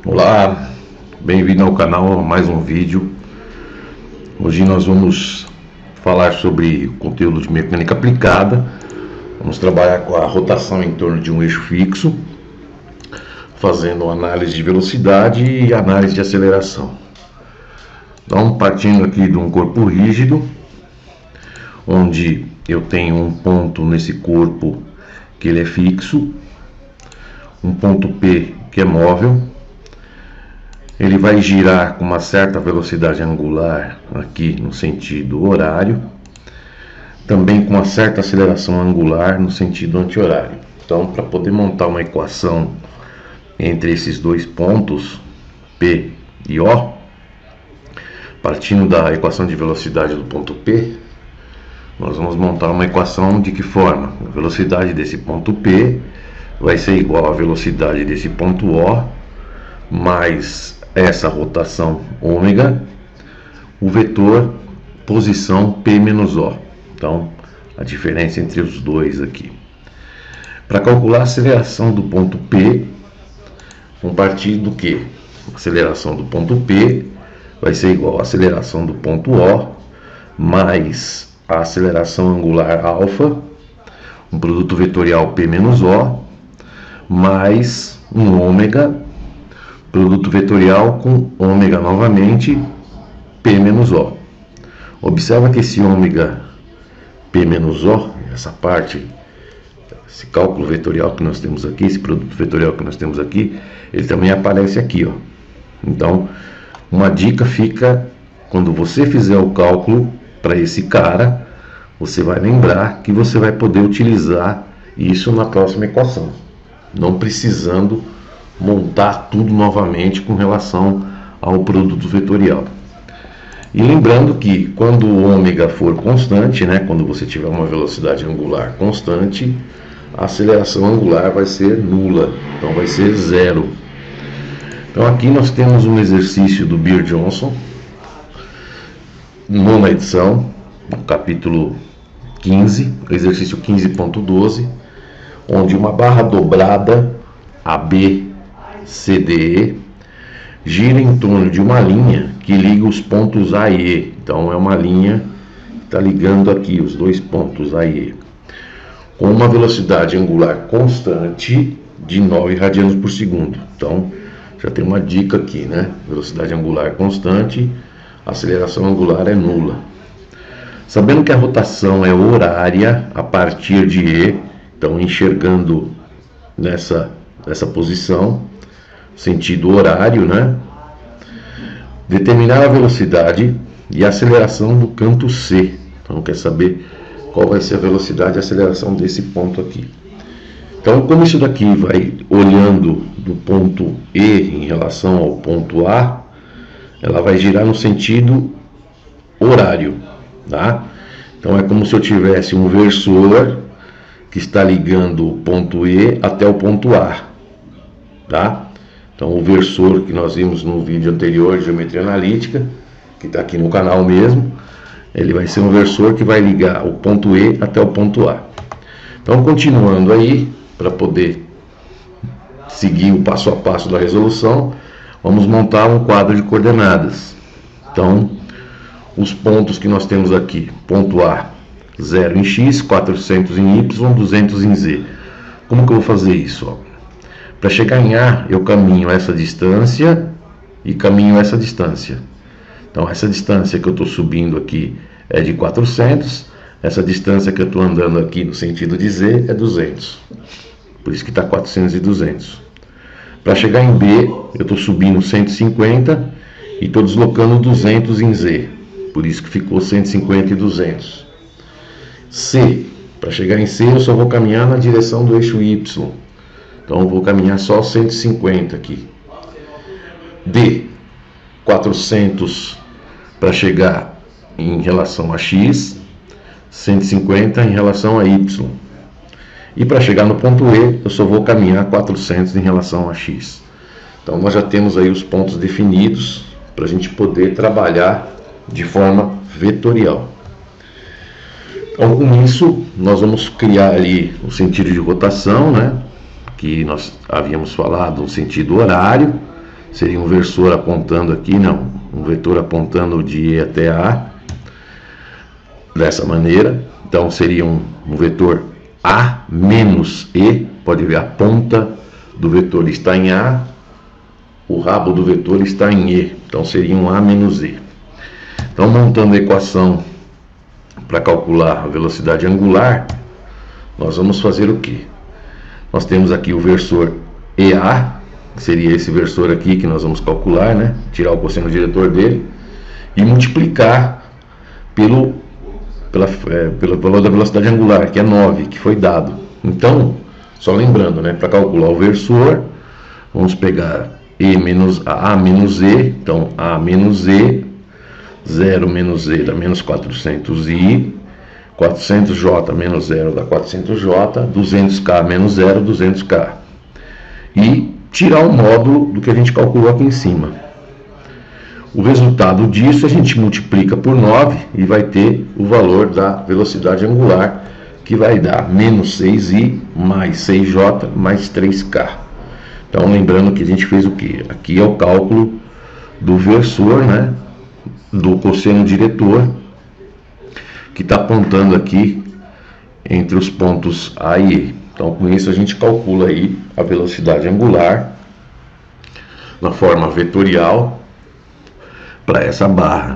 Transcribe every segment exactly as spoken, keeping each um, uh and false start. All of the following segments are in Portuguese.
Olá, bem-vindo ao canal, a mais um vídeo. Hoje nós vamos falar sobre o conteúdo de mecânica aplicada. Vamos trabalhar com a rotação em torno de um eixo fixo, fazendo análise de velocidade e análise de aceleração. Então, partindo aqui de um corpo rígido, onde eu tenho um ponto nesse corpo que ele é fixo, um ponto P que é móvel. Ele vai girar com uma certa velocidade angular aqui no sentido horário, também com uma certa aceleração angular no sentido anti-horário. Então, para poder montar uma equação entre esses dois pontos, P e O, partindo da equação de velocidade do ponto P, nós vamos montar uma equação de que forma? A velocidade desse ponto P vai ser igual à velocidade desse ponto O, mais essa rotação ômega, o vetor posição P menos O. Então, a diferença entre os dois aqui. Para calcular a aceleração do ponto P, vamos partir do que? A aceleração do ponto P vai ser igual à aceleração do ponto O, mais a aceleração angular alfa, um produto vetorial P menos O, mais um ômega, produto vetorial com ômega novamente, P menos O. Observa que esse ômega P menos O, essa parte, esse cálculo vetorial que nós temos aqui, esse produto vetorial que nós temos aqui, ele também aparece aqui, ó. Então, uma dica fica, quando você fizer o cálculo para esse cara, você vai lembrar que você vai poder utilizar isso na próxima equação, não precisando montar tudo novamente com relação ao produto vetorial. E lembrando que quando o ômega for constante, né, quando você tiver uma velocidade angular constante, a aceleração angular vai ser nula, então vai ser zero. Então aqui nós temos um exercício do Beer-Johnson, nona edição, capítulo quinze, exercício quinze ponto doze, onde uma barra dobrada A B C D E gira em torno de uma linha que liga os pontos A e E. Então é uma linha que está ligando aqui os dois pontos A e E, com uma velocidade angular constante de nove radianos por segundo. Então já tem uma dica aqui, né? Velocidade angular constante, aceleração angular é nula. Sabendo que a rotação é horária a partir de E, então enxergando nessa, nessa posição, sentido horário, né? Determinar a velocidade e a aceleração do canto C. Então quer saber qual vai ser a velocidade e a aceleração desse ponto aqui. Então, como isso daqui vai olhando do ponto E em relação ao ponto A, ela vai girar no sentido horário, tá? Então é como se eu tivesse um versor que está ligando o ponto E até o ponto A, tá? Então o versor que nós vimos no vídeo anterior de geometria analítica, que está aqui no canal mesmo, ele vai ser um versor que vai ligar o ponto E até o ponto A. Então, continuando aí, para poder seguir o passo a passo da resolução, vamos montar um quadro de coordenadas. Então, os pontos que nós temos aqui, ponto A, zero em X, quatrocentos em Y, duzentos em Z. Como que eu vou fazer isso? Para chegar em A, eu caminho essa distância e caminho essa distância. Então, essa distância que eu estou subindo aqui é de quatrocentos, essa distância que eu estou andando aqui no sentido de Z é duzentos. Por isso que está quatrocentos e duzentos. Para chegar em B, eu estou subindo cento e cinquenta e estou deslocando duzentos em Z. Por isso que ficou cento e cinquenta e duzentos. C, para chegar em C, eu só vou caminhar na direção do eixo Y. Então eu vou caminhar só cento e cinquenta aqui. D, quatrocentos para chegar em relação a X, cento e cinquenta em relação a Y. E para chegar no ponto E, eu só vou caminhar quatrocentos em relação a X. Então nós já temos aí os pontos definidos para a gente poder trabalhar de forma vetorial. Então, com isso, nós vamos criar ali o sentido de rotação, né? Que nós havíamos falado, um sentido horário. seria um versor apontando aqui, não, um vetor apontando de E até A, dessa maneira. Então seria um, um vetor A menos E, pode ver a ponta do vetor está em A, o rabo do vetor está em E, então seria um A menos E. Então, montando a equação para calcular a velocidade angular, nós vamos fazer o que? Nós temos aqui o versor E A, que seria esse versor aqui que nós vamos calcular, né? Tirar o cosseno diretor dele e multiplicar pelo, pela, é, pelo valor da velocidade angular, que é nove, que foi dado. Então, só lembrando, né? Para calcular o versor, vamos pegar E menos A menos E, então A menos E, zero menos E dá menos quatrocentos i, quatrocentos J menos zero dá quatrocentos J, duzentos K menos zero, duzentos K. E tirar o módulo do que a gente calculou aqui em cima. O resultado disso a gente multiplica por nove e vai ter o valor da velocidade angular, que vai dar menos seis i mais seis J mais três K. Então, lembrando que a gente fez o que? Aqui é o cálculo do versor, né? Do cosseno diretor, que está apontando aqui entre os pontos A e E. Então, com isso a gente calcula aí a velocidade angular na forma vetorial para essa barra.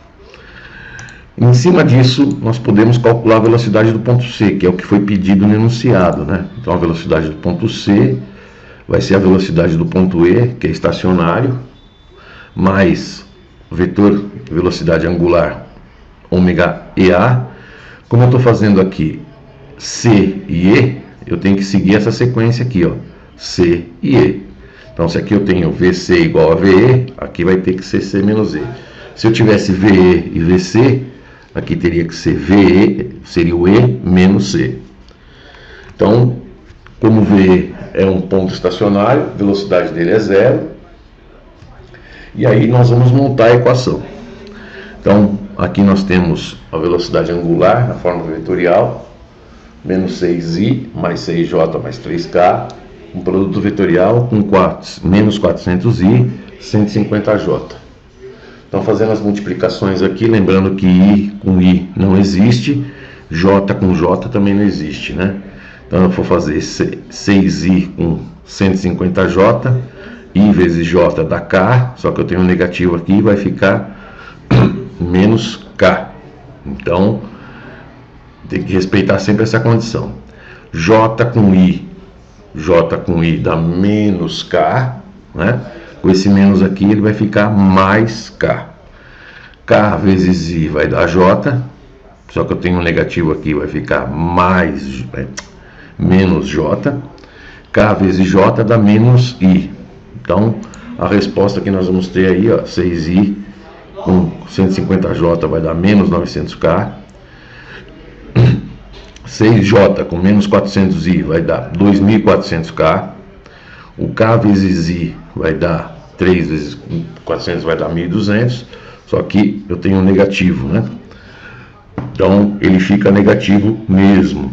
Em cima disso, nós podemos calcular a velocidade do ponto C, que é o que foi pedido no enunciado, né? Então, a velocidade do ponto C vai ser a velocidade do ponto E, que é estacionário, mais vetor velocidade angular ômega E A. Como eu estou fazendo aqui C e E, eu tenho que seguir essa sequência aqui, ó, C e E. Então, se aqui eu tenho V C igual a V E, aqui vai ter que ser C menos E. Se eu tivesse V E e V C, aqui teria que ser V E, seria o E menos C. Então, como V E é um ponto estacionário, a velocidade dele é zero. E aí nós vamos montar a equação. Então, aqui nós temos a velocidade angular na forma vetorial, menos seis i mais seis J mais três K, um produto vetorial com quatro, menos quatrocentos i, cento e cinquenta J. Então, fazendo as multiplicações aqui, lembrando que I com I não existe, J com J também não existe, né? Então, eu vou fazer seis i com cento e cinquenta J, I vezes J dá K, só que eu tenho um negativo aqui, vai ficar menos K. Então, tem que respeitar sempre essa condição. J com I, J com I dá menos K, né? Com esse menos aqui, ele vai ficar mais K. K vezes I vai dar J, só que eu tenho um negativo aqui, vai ficar mais, é, menos J. K vezes J dá menos I. Então, a resposta que nós vamos ter aí, ó, seis i com cento e cinquenta J vai dar menos novecentos K. seis J com menos quatrocentos i vai dar dois mil e quatrocentos K. O K vezes I vai dar três vezes quatrocentos, vai dar mil e duzentos. Só que eu tenho um negativo, né? Então, ele fica negativo mesmo.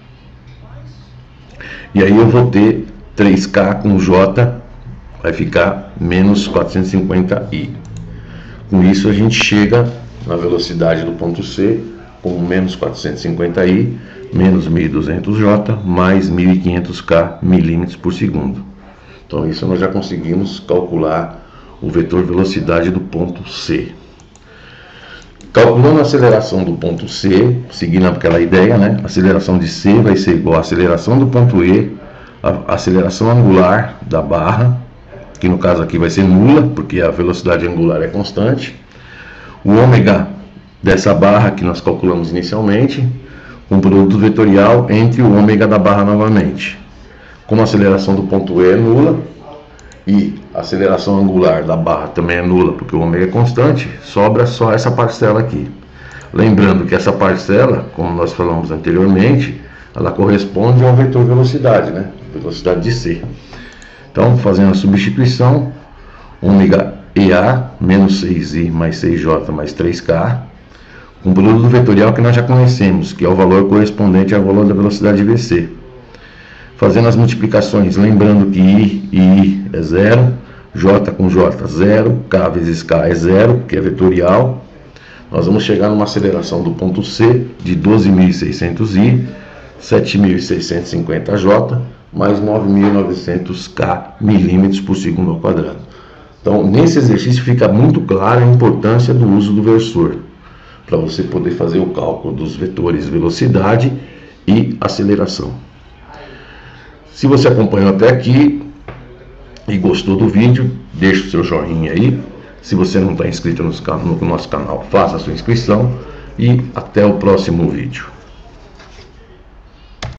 E aí eu vou ter três K com J, vai ficar menos quatrocentos e cinquenta i. Com isso a gente chega na velocidade do ponto C com menos quatrocentos e cinquenta i, menos mil e duzentos J, mais mil e quinhentos K milímetros por segundo. Então isso nós já conseguimos calcular o vetor velocidade do ponto C. Calculando a aceleração do ponto C, seguindo aquela ideia, né? A aceleração de C vai ser igual à aceleração do ponto E, a aceleração angular da barra, que no caso aqui vai ser nula, porque a velocidade angular é constante, o ômega dessa barra que nós calculamos inicialmente, um produto vetorial entre o ômega da barra novamente. Como a aceleração do ponto E é nula e a aceleração angular da barra também é nula, porque o ômega é constante, sobra só essa parcela aqui. Lembrando que essa parcela, como nós falamos anteriormente, ela corresponde ao vetor velocidade, né? Velocidade de C. Então, fazendo a substituição, ômega E A menos seis i mais seis J mais três K, um produto vetorial que nós já conhecemos, que é o valor correspondente ao valor da velocidade de V C. Fazendo as multiplicações, lembrando que I e I é zero, J com J zero, K vezes K é zero, que é vetorial. Nós vamos chegar numa aceleração do ponto C de doze mil e seiscentos I, sete mil seiscentos e cinquenta J, mais nove mil e novecentos K milímetros por segundo ao quadrado. Então, nesse exercício fica muito clara a importância do uso do versor, para você poder fazer o cálculo dos vetores velocidade e aceleração. Se você acompanhou até aqui e gostou do vídeo, deixa o seu joinha aí. Se você não está inscrito no nosso canal, faça a sua inscrição e até o próximo vídeo.